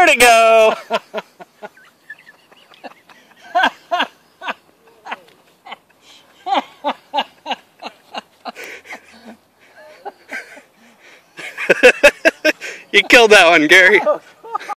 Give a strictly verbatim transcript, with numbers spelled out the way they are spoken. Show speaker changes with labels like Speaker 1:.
Speaker 1: Where'd it go? You killed that one, Gary.